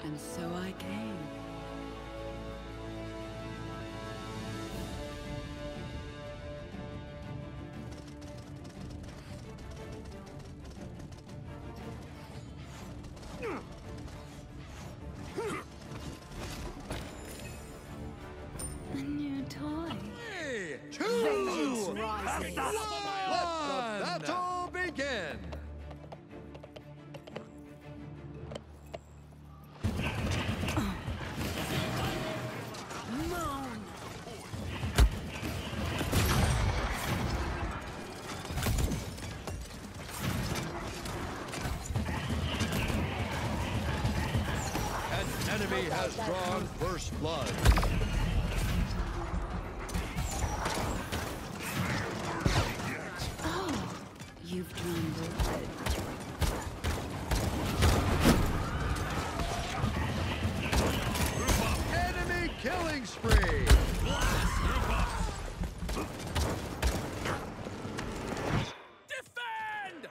And so I came. A new toy. Hey, two! Vengeance rises. Let the battle begin! Moan. An enemy has drawn first blood. Oh, you've drawn blood. Enemy killing spree! Defend!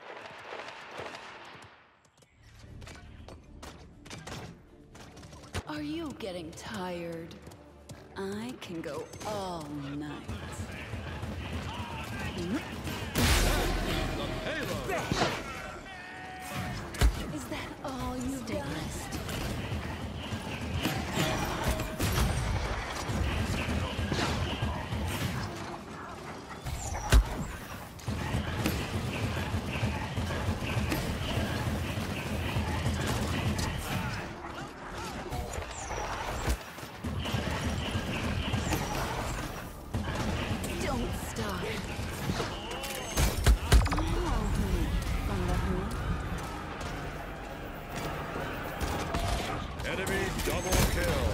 Are you getting tired? I can go all night. Halo! Is that all you've got? Don't stop. Enemy double kill.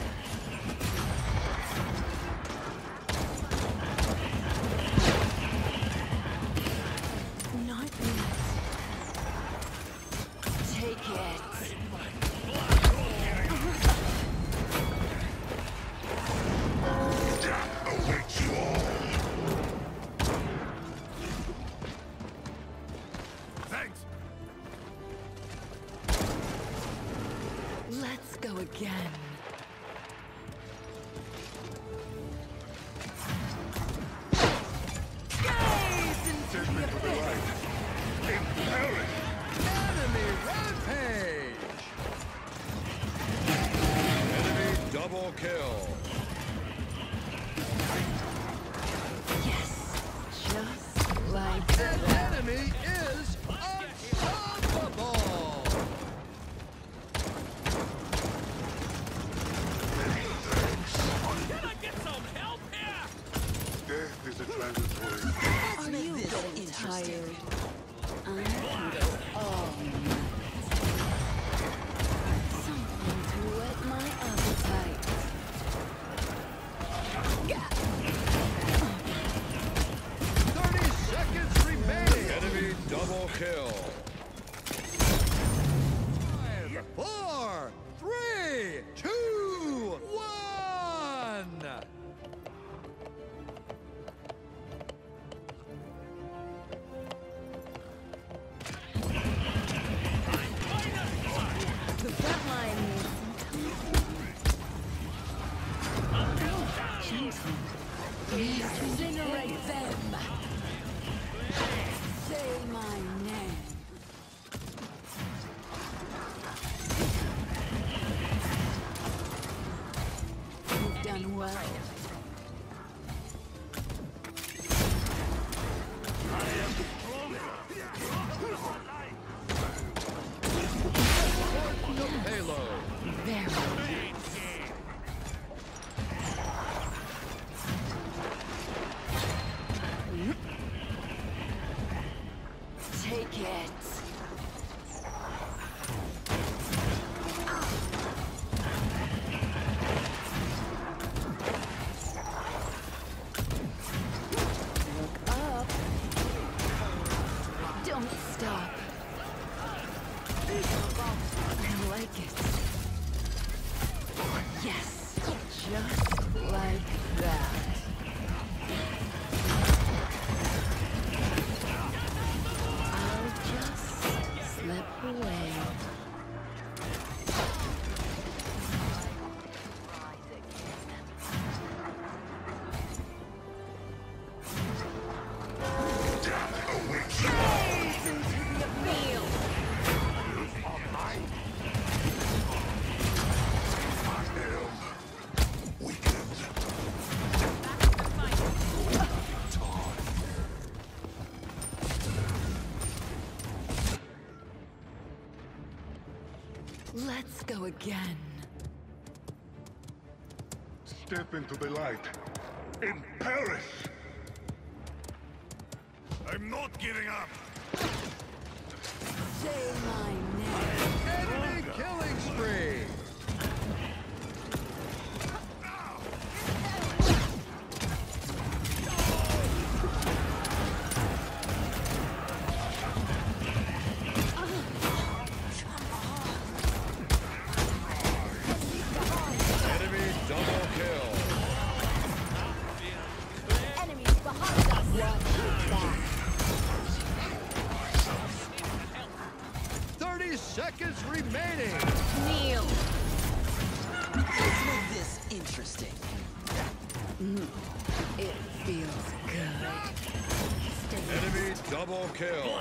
Not yet. Take it. Awaits you all. Thanks! Let's go again. Gaze into the abyss. Impelling. Enemy rampage! Enemy double kill. Yes, just like An that. enemy is unstoppable! Can I get some help here? Death is a transitory. Are you getting tired? I can go all night. Something to whet my appetite. 30 seconds remaining! Enemy double kill. 5, 4, 3, 2, 1! The front line needs some time. Incinerate them. Say my name. You've done well. The payload. Very nice. Take it. Look up. Don't stop. I like it. Yes, just like that. I'll just slip away. Let's go again. Step into the light. In Paris! I'm not giving up. Say my name. Enemy killing spree. Enemy double kill. Enemies behind us. Watch 30 seconds remaining. Kneel. Let's make this interesting. It feels good. Enemy double kill.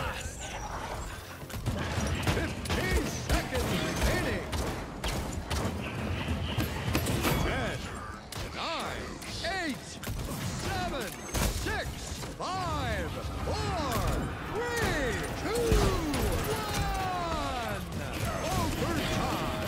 15 seconds remaining. 10, 9, 8, 7, 6, 5, 4, 3, 2, 1. Overtime.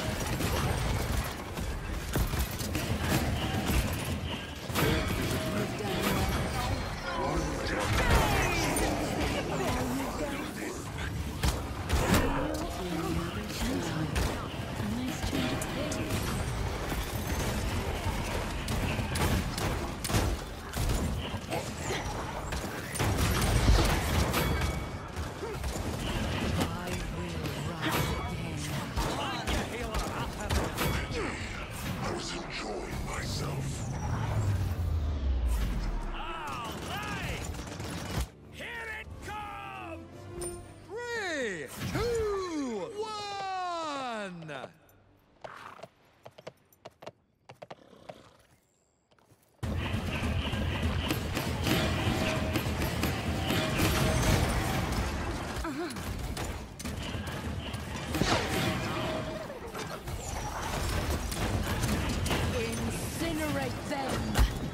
I was enjoying myself. All right. Here it comes. 3, 2, 1. Incinerate them.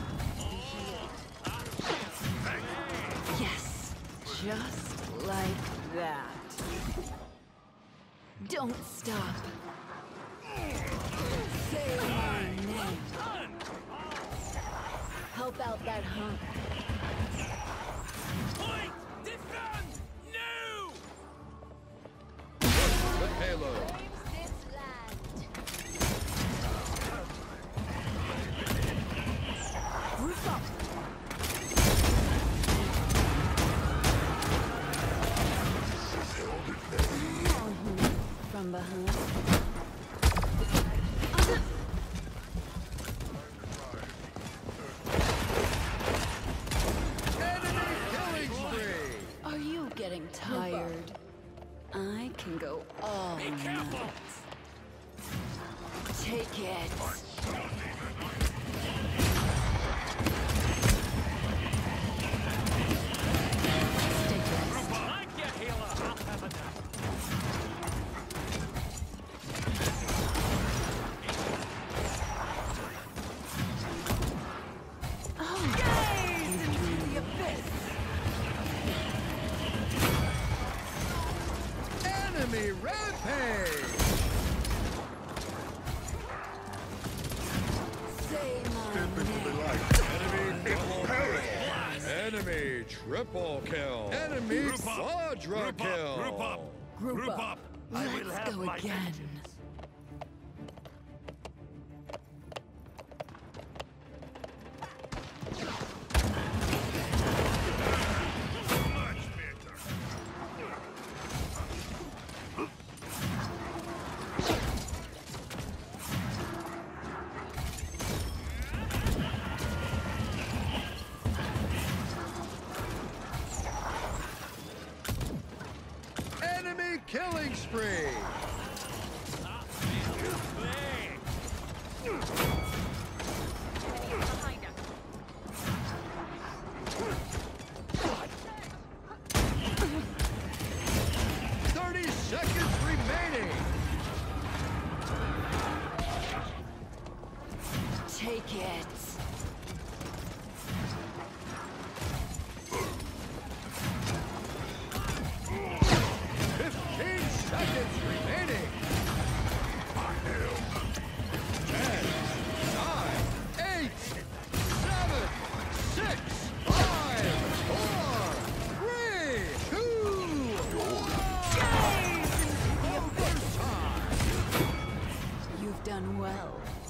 Yes, just like that. Don't stop. Say my name. Help out that hunk. Point. Defend. No. The payload. Group up. From behind. Enemy killing spree. Are you getting tired? I can go all Be careful. night. Take it. Stay blessed. Like your healer. I'll have enough. Gaze into the abyss. Enemy rampage. Say my Step into the name. light. Enemy double kill. Enemy triple kill. Enemy Group up. quadra Group kill. up. Group up. Group up. I will Let's have go my again. vengeance. Much better. Enemy killing spree. Behind us. 30 seconds remaining. Take it. done well.